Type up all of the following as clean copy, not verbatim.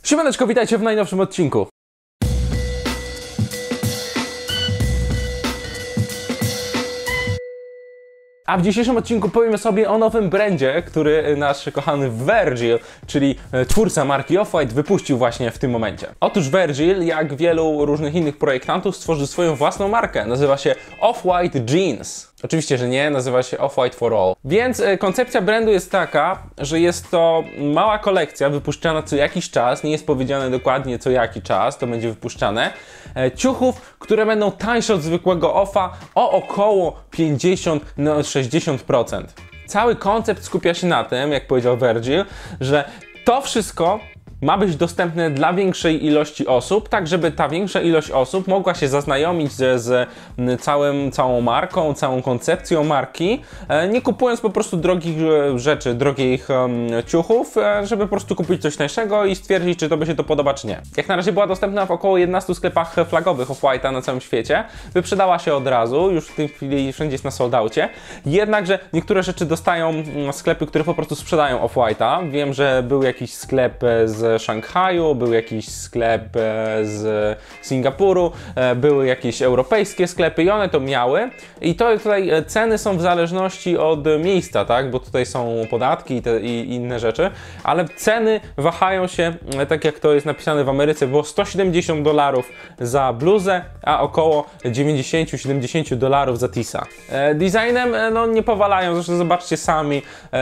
Siemaneczko, witajcie w najnowszym odcinku. A w dzisiejszym odcinku powiemy sobie o nowym brandzie, który nasz kochany Virgil, czyli twórca marki Off-White, wypuścił właśnie w tym momencie. Otóż Virgil, jak wielu różnych innych projektantów, stworzył swoją własną markę. Nazywa się Off-White Jeans. Oczywiście, że nie, nazywa się Off-White for All. Więc koncepcja brandu jest taka, że jest to mała kolekcja wypuszczana co jakiś czas, nie jest powiedziane dokładnie co jaki czas to będzie wypuszczane, ciuchów, które będą tańsze od zwykłego Offa o około 50–60%. Cały koncept skupia się na tym, jak powiedział Virgil, że to wszystko ma być dostępne dla większej ilości osób, tak żeby ta większa ilość osób mogła się zaznajomić z całą marką, całą koncepcją marki, nie kupując po prostu drogich rzeczy, drogich ciuchów, żeby po prostu kupić coś tańszego i stwierdzić, czy to by się to podoba, czy nie. Jak na razie była dostępna w około 11 sklepach flagowych Off-White'a na całym świecie, wyprzedała się od razu, już w tej chwili wszędzie jest na sold-outie, jednakże niektóre rzeczy dostają sklepy, które po prostu sprzedają Off-White'a. Wiem, że był jakiś sklep z Szanghaju, był jakiś sklep z Singapuru, były jakieś europejskie sklepy i one to miały. I to tutaj ceny są w zależności od miejsca, tak? Bo tutaj są podatki i inne rzeczy, ale ceny wahają się, tak jak to jest napisane w Ameryce, było $170 za bluzę, a około $90–70 za tisa. Designem no nie powalają, zresztą zobaczcie sami.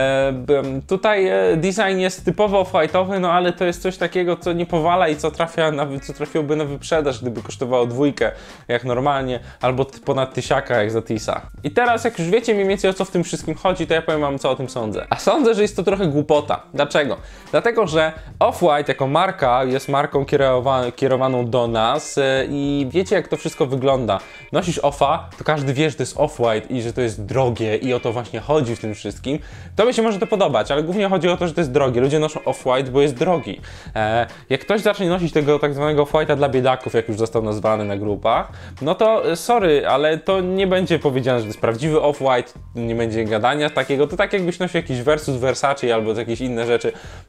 Tutaj design jest typowo off-white'owy, no ale to jest coś takiego, co nie powala i co trafiłoby na wyprzedaż, gdyby kosztowało dwójkę, jak normalnie, albo ponad tysiaka, jak za tisa. I teraz, jak już wiecie mniej więcej o co w tym wszystkim chodzi, to ja powiem wam, co o tym sądzę. A sądzę, że jest to trochę głupota. Dlaczego? Dlatego, że Off-White jako marka jest marką kierowaną do nas i wiecie, jak to wszystko wygląda. Nosisz Offa, to każdy wie, że to jest Off-White i że to jest drogie i o to właśnie chodzi w tym wszystkim. Tobie się może to podobać, ale głównie chodzi o to, że to jest drogie. Ludzie noszą Off-White, bo jest drogi. Jak ktoś zacznie nosić tego tak zwanego Off-White'a dla biedaków, jak już został nazwany na grupach, no to sorry, ale to nie będzie powiedziane, że to jest prawdziwy Off-White, nie będzie gadania takiego, to tak jakbyś nosił jakiś Versus Versace albo jakieś inne rzeczy.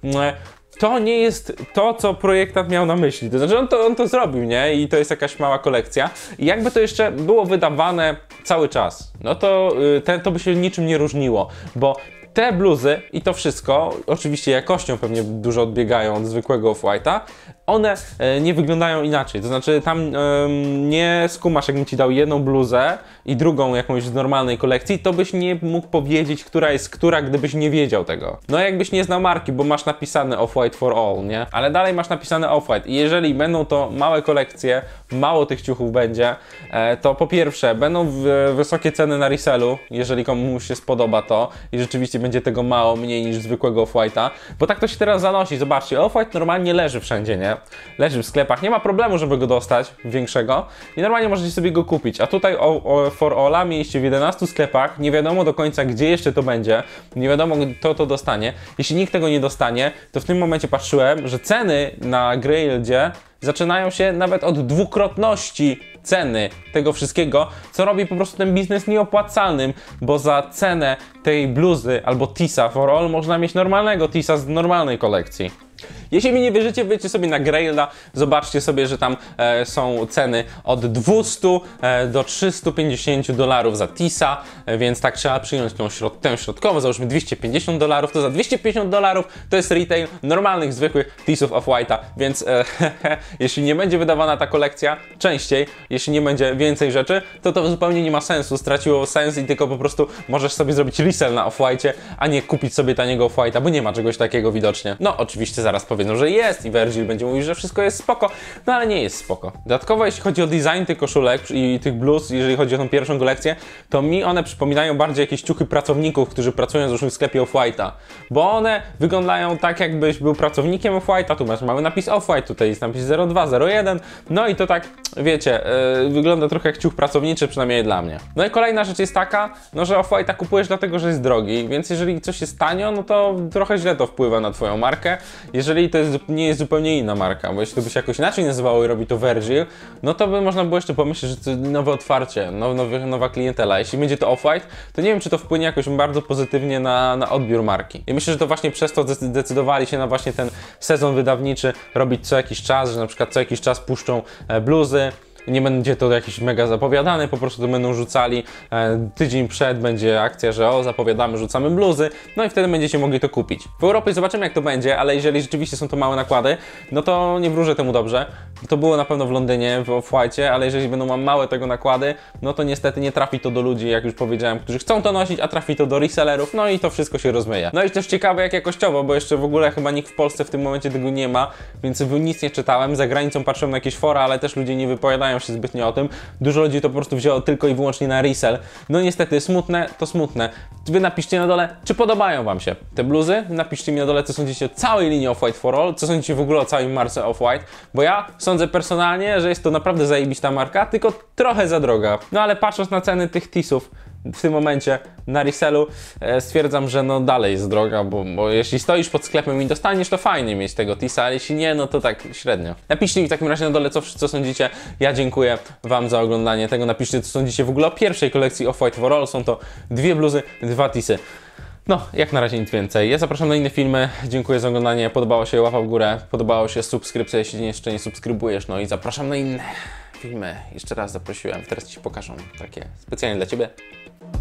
To nie jest to, co projektant miał na myśli. To znaczy on to zrobił, nie? I to jest jakaś mała kolekcja. I jakby to jeszcze było wydawane cały czas, no to to by się niczym nie różniło, bo te bluzy i to wszystko, oczywiście jakością pewnie dużo odbiegają od zwykłego Off-White'a, one nie wyglądają inaczej. To znaczy tam nie skumasz, jakbym ci dał jedną bluzę i drugą jakąś z normalnej kolekcji, to byś nie mógł powiedzieć, która jest która, gdybyś nie wiedział tego. No jakbyś nie znał marki, bo masz napisane Off-White for all, nie? Ale dalej masz napisane Off-White i jeżeli będą to małe kolekcje, mało tych ciuchów będzie, to po pierwsze będą wysokie ceny na resellu, jeżeli komuś się spodoba to i rzeczywiście będzie tego mało, mniej niż zwykłego Off-White'a, bo tak to się teraz zanosi. Zobaczcie, Off-White normalnie leży wszędzie, nie? Leży w sklepach, nie ma problemu, żeby go dostać większego i normalnie możecie sobie go kupić, a tutaj for All'a mieliście w 11 sklepach, nie wiadomo do końca, gdzie jeszcze to będzie, nie wiadomo, kto to dostanie. Jeśli nikt tego nie dostanie, to w tym momencie patrzyłem, że ceny na Graildzie zaczynają się nawet od dwukrotności ceny tego wszystkiego, co robi po prostu ten biznes nieopłacalnym, bo za cenę tej bluzy albo tisa for all można mieć normalnego tisa z normalnej kolekcji. Jeśli mi nie wierzycie, wejdźcie sobie na Grailda, zobaczcie sobie, że tam są ceny od 200 do $350 za tisa, więc tak trzeba przyjąć tę środkową, załóżmy $250, to za $250 to jest retail normalnych, zwykłych tisów Off-White'a, więc jeśli nie będzie wydawana ta kolekcja częściej, jeśli nie będzie więcej rzeczy, to zupełnie nie ma sensu, straciło sens i tylko po prostu możesz sobie zrobić resell na Off-White'cie, a nie kupić sobie taniego Off-White'a, bo nie ma czegoś takiego widocznie. No oczywiście zaraz powiedzą, że jest i Virgil będzie mówił, że wszystko jest spoko, no ale nie jest spoko. Dodatkowo jeśli chodzi o design tych koszulek i tych bluz, jeżeli chodzi o tą pierwszą kolekcję, to mi one przypominają bardziej jakieś ciuchy pracowników, którzy pracują zresztą w sklepie Off-White'a, bo one wyglądają tak, jakbyś był pracownikiem Off-White'a, tu masz mały napis Off-White, tutaj jest napis 02, 01, no i to tak, wiecie, wygląda trochę jak ciuch pracowniczy, przynajmniej dla mnie. No i kolejna rzecz jest taka, no że Off-White'a kupujesz dlatego, że jest drogi, więc jeżeli coś jest tanio, no to trochę źle to wpływa na twoją markę. jeżeli to nie jest zupełnie inna marka, bo jeśli to by się jakoś inaczej nazywało i robi to Virgil, no to by można było jeszcze pomyśleć, że to nowe otwarcie, nowa klientela. Jeśli będzie to Off-White, to nie wiem, czy to wpłynie jakoś bardzo pozytywnie na odbiór marki. I myślę, że to właśnie przez to zdecydowali się na właśnie ten sezon wydawniczy robić co jakiś czas, że na przykład co jakiś czas puszczą bluzy. Nie będzie to jakiś mega zapowiadany, po prostu to będą rzucali tydzień przed będzie akcja, że o, zapowiadamy, rzucamy bluzy, no i wtedy będziecie mogli to kupić. W Europie zobaczymy, jak to będzie, ale jeżeli rzeczywiście są to małe nakłady, no to nie wróżę temu dobrze. To było na pewno w Londynie, w Off-White'cie, ale jeżeli będą małe tego nakłady, no to niestety nie trafi to do ludzi, jak już powiedziałem, którzy chcą to nosić, a trafi to do resellerów, no i to wszystko się rozmyje. No i też ciekawe, jak jakościowo, bo jeszcze w ogóle chyba nikt w Polsce w tym momencie tego nie ma, więc nic nie czytałem. Za granicą patrzyłem na jakieś fora, ale też ludzie nie wypowiadają się zbytnio o tym. Dużo ludzi to po prostu wzięło tylko i wyłącznie na resell. No niestety, smutne to smutne. Wy napiszcie na dole, czy podobają Wam się te bluzy. Napiszcie mi na dole, co sądzicie o całej linii Off-White for All, co sądzicie w ogóle o całej marce Off-White, bo ja sądzę personalnie, że jest to naprawdę zajebista marka, tylko trochę za droga. No ale patrząc na ceny tych teesów w tym momencie na resellu, stwierdzam, że no dalej jest droga, bo jeśli stoisz pod sklepem i dostaniesz, to fajnie mieć tego teesa, ale jeśli nie, no to tak średnio. Napiszcie mi w takim razie na dole, co sądzicie. Ja dziękuję Wam za oglądanie tego. Napiszcie, co sądzicie w ogóle o pierwszej kolekcji Off-White for All. Są to 2 bluzy, 2 teesy. No, jak na razie nic więcej. Ja zapraszam na inne filmy. Dziękuję za oglądanie. Podobało się, łapa w górę. Podobało się, subskrypcja, jeśli jeszcze nie subskrybujesz. No i zapraszam na inne filmy. Jeszcze raz zaprosiłem. Teraz Ci pokażę takie specjalnie dla Ciebie.